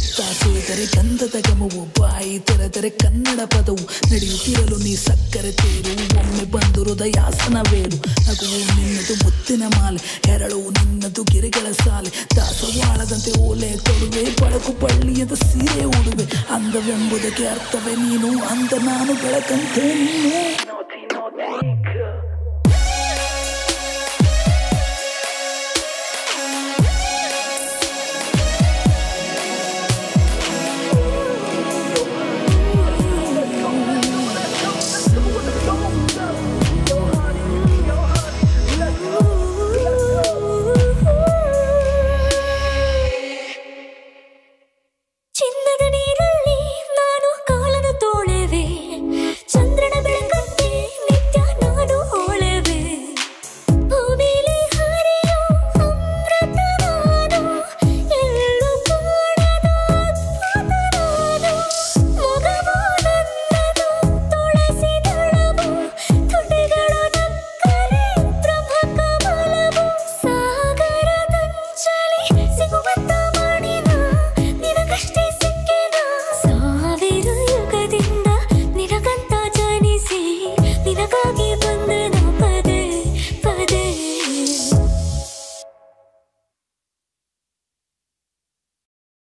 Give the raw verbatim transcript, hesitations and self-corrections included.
ಹುತ್ತ ಸುಳಿದರೆ ಗಂಧದ ಗಮವು, ಬಾಯಿ ತೆರೆದರೆ ಕನ್ನಡ ಪದವು, ನಡೆಯುತ್ತಿರಲು ನೀ ಸಕ್ಕರೆ ತೇರು, ಒಮ್ಮೆ ಬಂದು ಹೃದಯಾಸನವೇರು. ನಗುವು ನಿನ್ನದು ಮುತ್ತಿನ ಮಾಲೆ, ಹೆರಳು ನಿನ್ನದು ಗಿರಿಗಳ ಸಾಲೆ, ದಾಸವಾಳದಂತೆ ಓಲೆ ಕೊಡುವೆ, ಬಳಕು ಬಳ್ಳಿಯದ ಸೀರೆ ಉಡುವೆ. ಅಂದವೆಂಬುದಕ್ಕೆ ಅರ್ಥವೇ ನೀನು, ಅಂದ ನಾನು ಬೆಳಕಂತೆ ನೀನು.